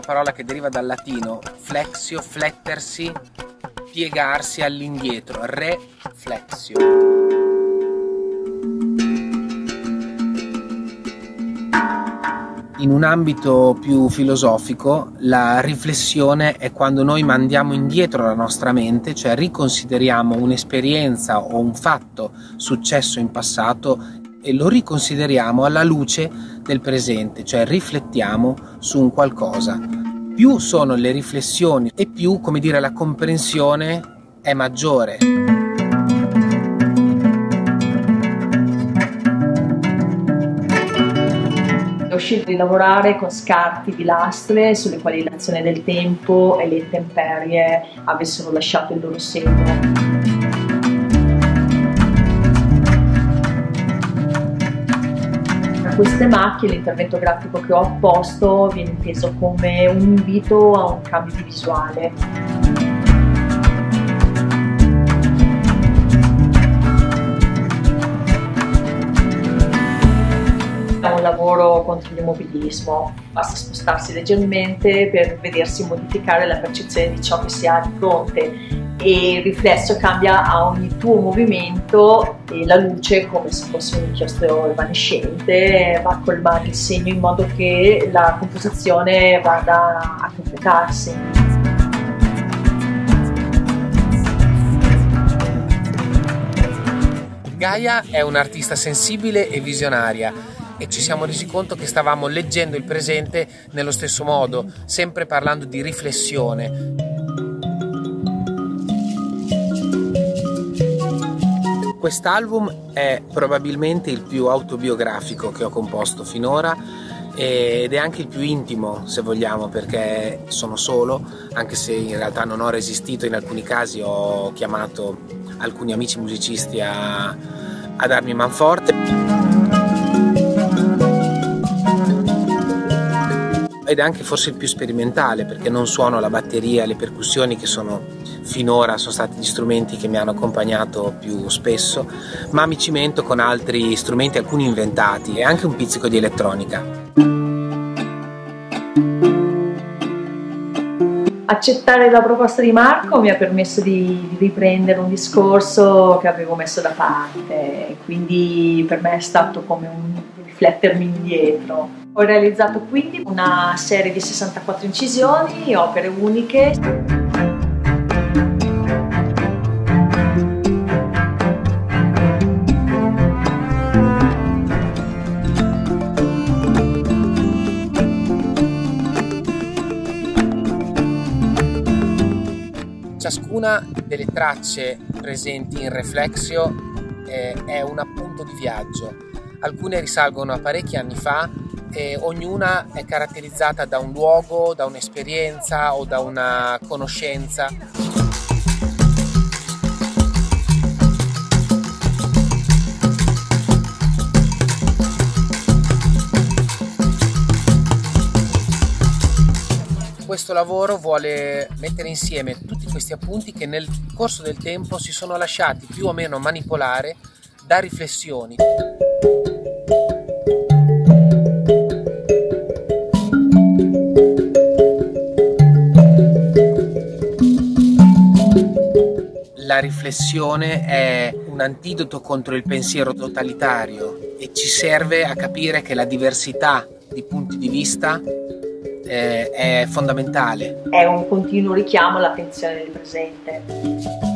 parola che deriva dal latino flexio, flettersi, piegarsi all'indietro, reflexio. In un ambito più filosofico, la riflessione è quando noi mandiamo indietro la nostra mente, cioè riconsideriamo un'esperienza o un fatto successo in passato e lo riconsideriamo alla luce del presente, cioè riflettiamo su un qualcosa. Più sono le riflessioni e più, come dire, la comprensione è maggiore. Ho scelto di lavorare con scarti di lastre sulle quali l'azione del tempo e le intemperie avessero lasciato il loro segno. Queste macchie, l'intervento grafico che ho apposto viene inteso come un invito a un cambio di visuale. È un lavoro contro l'immobilismo, basta spostarsi leggermente per vedersi modificare la percezione di ciò che si ha di fronte. E il riflesso cambia a ogni tuo movimento e la luce, come se fosse un inchiostro evanescente, va a colmare il segno in modo che la composizione vada a completarsi. Gaia è un'artista sensibile e visionaria e ci siamo resi conto che stavamo leggendo il presente nello stesso modo, sempre parlando di riflessione. Quest'album è probabilmente il più autobiografico che ho composto finora ed è anche il più intimo, se vogliamo, perché sono solo, anche se in realtà non ho resistito. In alcuni casi ho chiamato alcuni amici musicisti a darmi manforte. Ed è anche forse il più sperimentale, perché non suono la batteria, le percussioni che finora sono stati gli strumenti che mi hanno accompagnato più spesso, ma mi cimento con altri strumenti, alcuni inventati, e anche un pizzico di elettronica. Accettare la proposta di Marco mi ha permesso di riprendere un discorso che avevo messo da parte, quindi per me è stato come un riflettermi indietro. Ho realizzato quindi una serie di 64 incisioni, opere uniche. Ciascuna delle tracce presenti in Reflexio è un appunto di viaggio. Alcune risalgono a parecchi anni fa e ognuna è caratterizzata da un luogo, da un'esperienza o da una conoscenza. Questo lavoro vuole mettere insieme tutti questi appunti che nel corso del tempo si sono lasciati più o meno manipolare da riflessioni. La riflessione è un antidoto contro il pensiero totalitario e ci serve a capire che la diversità di punti di vista è fondamentale. È un continuo richiamo all'attenzione del presente.